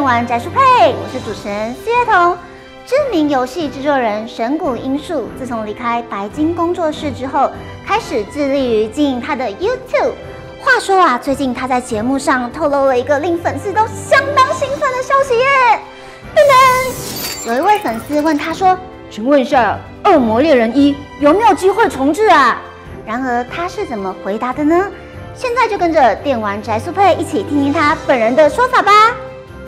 玩宅速配，我是主持人四叶童。知名游戏制作人神谷英树，自从离开白金工作室之后，开始致力于经营他的 YouTube。话说啊，最近他在节目上透露了一个令粉丝都相当兴奋的消息耶！噔噔，有一位粉丝问他说：“请问一下，《恶魔猎人1》有没有机会重置啊？”然而他是怎么回答的呢？现在就跟着电玩宅速配一起听听他本人的说法吧。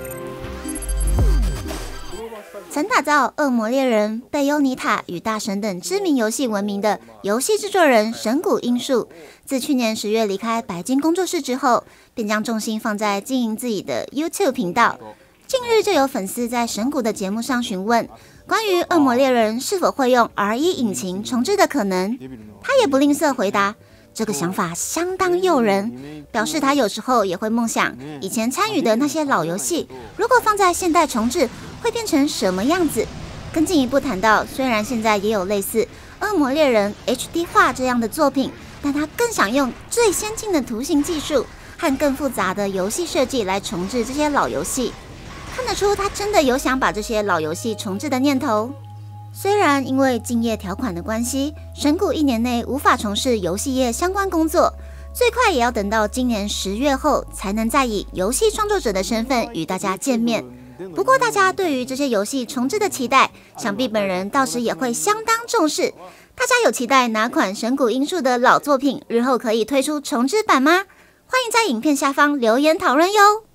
曾打造《恶魔猎人》、《贝尤尼塔》与《大神》等知名游戏闻名的游戏制作人神谷英树，自去年10月离开白金工作室之后，便将重心放在经营自己的 YouTube 频道。近日就有粉丝在神谷的节目上询问关于《恶魔猎人》是否会用 R1 引擎重置的可能，他也不吝啬回答。这个想法相当诱人，表示他有时候也会梦想以前参与的那些老游戏，如果放在现代重置，会变成什么样子。更进一步谈到，虽然现在也有类似《恶魔猎人》HD 化这样的作品，但他更想用最先进的图形技术和更复杂的游戏设计来重置这些老游戏。看得出他真的有想把这些老游戏重置的念头。虽然因为竞业条款的关系，神谷1年内无法从事游戏业相关工作，最快也要等到今年10月后，才能再以游戏创作者的身份与大家见面。不过大家对于这些游戏重置的期待，想必本人到时也会相当重视。大家有期待哪款神谷英树的老作品日后可以推出重置版吗？欢迎在影片下方留言讨论哟。